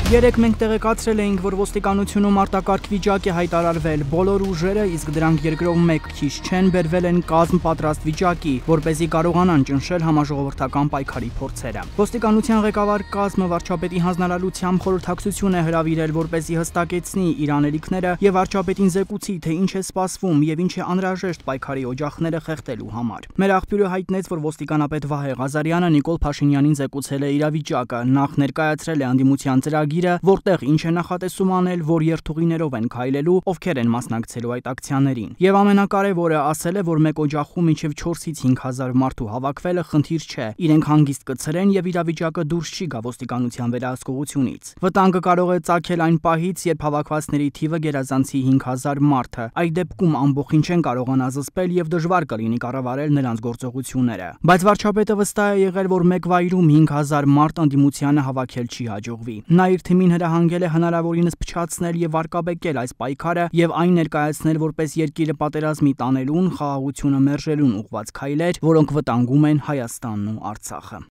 Երեկ մենք տեղեկացրել էինք, որ ոստիկանությունում արտակարգ վիճակ է հայտարարվել, բոլոր ուժերը, իսկ դրանք երկրով մեկ քիչ չեն, բերվել են կազմ պատրաստ վիճակի, որպեսզի կարողանան ճնշել համաժողովրդական պայքարի փորձերը։ Ոստիկանության ղեկավար կազմը վարչապետի հանձնարարությամբ խորհրդակցություն է հրավիրել, որպեսզի հստակեցնի իր անելիքները եւ վարչապետին զեկուցի, թե ինչ է սպասվում եւ ինչ է անհրաժեշտ պայքարի օջախները խեղդելու համար։ Մեր աղբյուրը հայտնեց, որ ոստիկանապետ Վահե Ղազարյանը Նիկոլ Փաշինյանին զեկուցել է իրավիճակը, նախ ներկայացրել է անդիմության ծրագիրը, որտեղ ինչ է նախատեսում անել, որ երթուղիներով են քայլելու, ովքեր են մասնակցելու այդ ակցիաներին։ Եվ ամենակարևորը ասել է, որ մեկ օջախում մինչև 4-ից 5000 մարդու հավաքվելը խնդիր չէ։ Իրենք հանգիստ կցրեն եւ իրավիճակը դուրս չի գա ոստիկանության վերահսկողությունից։ Վտանգը կարող է ծագել այն պահից, երբ հավաքվածների թիվը գերազանցի 5000 մարդը։ Այդ դեպքում ամբողջին չեն կարողանա զսպել եւ դժվար կլինի կառավարել նրանց գործողությունները։ Բայց վարչապետը վստահ է եղել, որ մեկ վայրում 5000 մարդ անդիմությանը հավաքել չի հաջողվի։ Նա իր թիմին հրահանգել է հնարավորինս փչացնել եւ արկաբեկել այս պայքարը եւ այն ներկայացնել որպես երկիրը պատերազմի տանելուն, խաղաղությունը մերժելուն ուղղված քայլեր, որոնք վտանգում են Հայաստանն ու Արցախը։